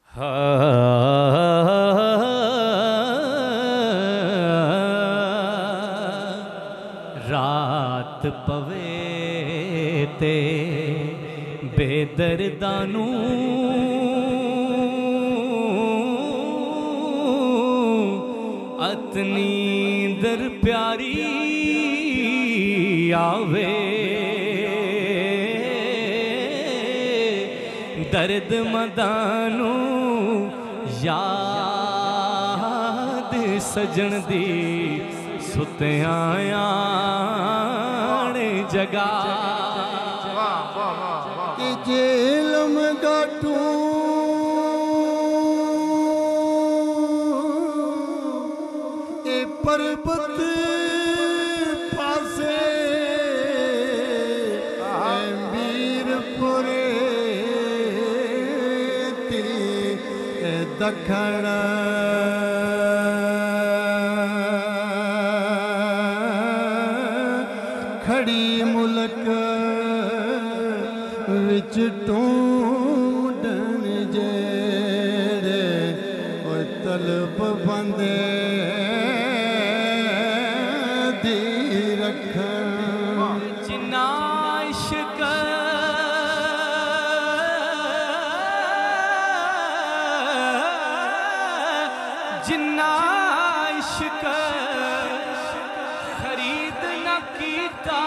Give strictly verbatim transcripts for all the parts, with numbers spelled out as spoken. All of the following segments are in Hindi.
रात पवे ते बेदर्दानू अतनी दर प्यारी आवे दर्द मदानू याद सजन दी सुत्यां जगा कि जेलम गाटू ए पर्वत पासे वीरपुरे ती दखण खड़ी मुल्क विच टूंडन जेड़े और तलब बंदे दी रखन जिन्ना इश्क जिन्ना इश्क खरीद न कीता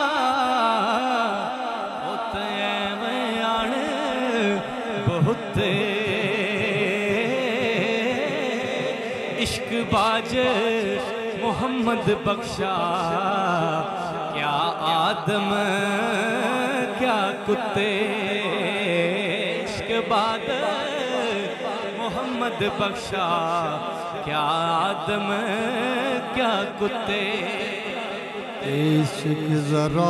इश्क बाज मोहम्मद बख्शा क्या आदम क्या कुत्ते इश्क बाज मोहम्मद बख्शा क्या आदम क्या कुत्ते इश्क जरा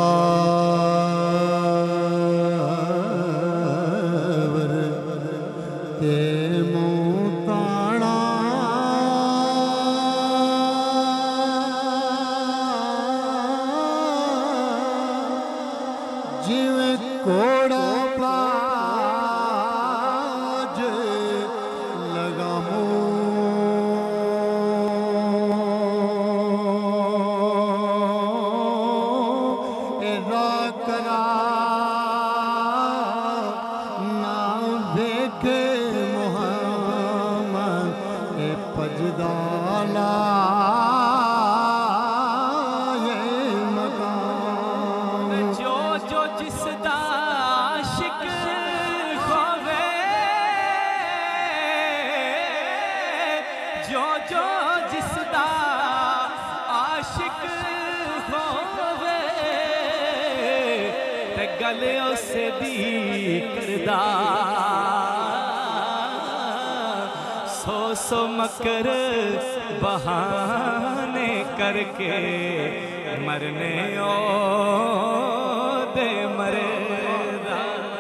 ते कोड़ा बाज लगामो एरा करा ना देखे मोहम्मद ए पजदाला जो जो जिसदा आशिक होवे ते गल उसे दी करदा सो सो मकर बहाने करके मरने ओ दे मरदा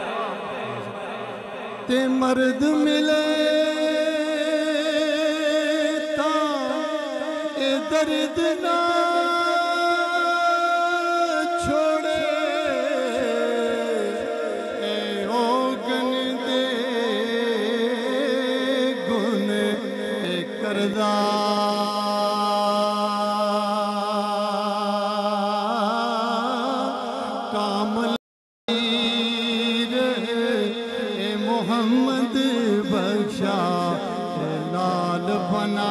ते मर्द मिले दर्द ना छोड़े ए ओगन दे गुन ए करदा कामल ए मोहम्मद बख्शा लाल बना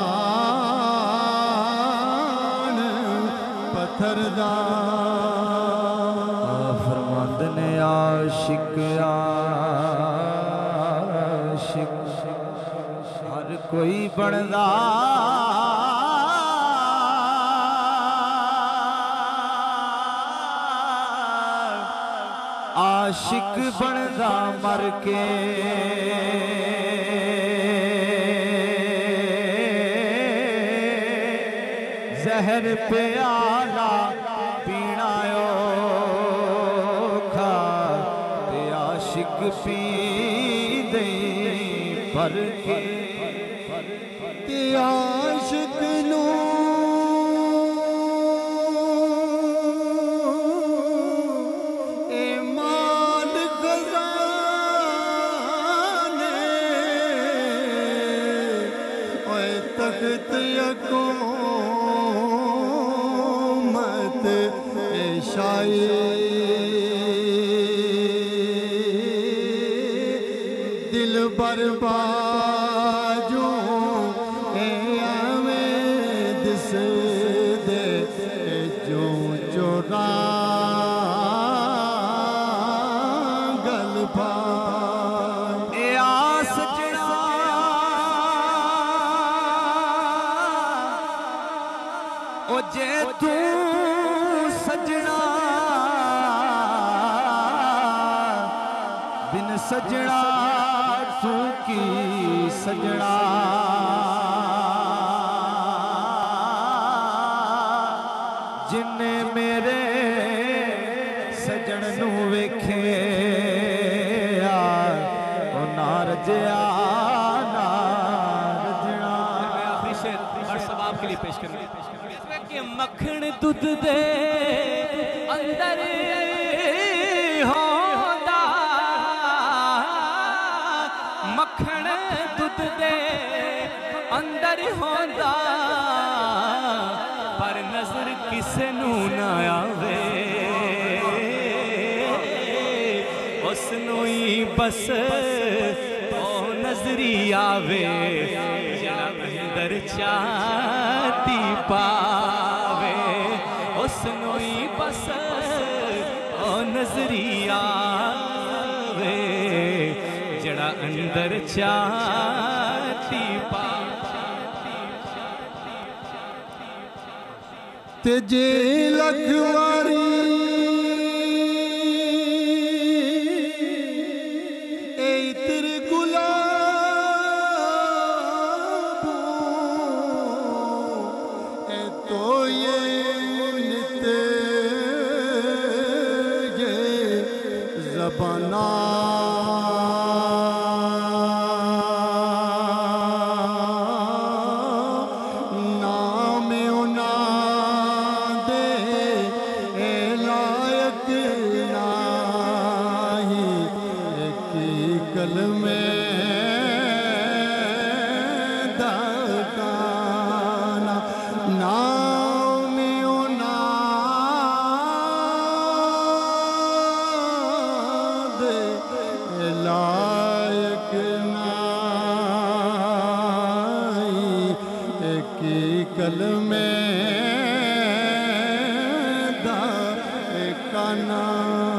फरमांद ने आशिक आशिक हर कोई बनदा आशिक बनदा मर के जहर प्याला पीना औखा ते आशिक पी दे पर के ते आशिक नू ए माल खजाने शाई दिल बर्बाजू एवें दिस दे जो चोरा गल पा ए आस जना ओ जे तू सजना बिन सजना तू की सजना जिन्ने मेरे सजन नू वेखे ओ नार जया नार जना। मैं आखिरी शेर हर सवाब के लिए पेश करूंगा कि मक्खन दूध दे अंदर होंदा मक्खन दूध दे अंदर होंदा पर नजर किसे नू ना आवे उसनू ही बस ओ नजरी आवे जरा अंदर चाहती पावे उसनू ही बस ओ नजरी आवे जड़ा अंदर चाहती पावे। ते जे लखवारी ए तेरे गुलाब ए तो ये नित ये ज़बाना कल में दाताना नाम ना दे लायक नाई की कल में दाताना।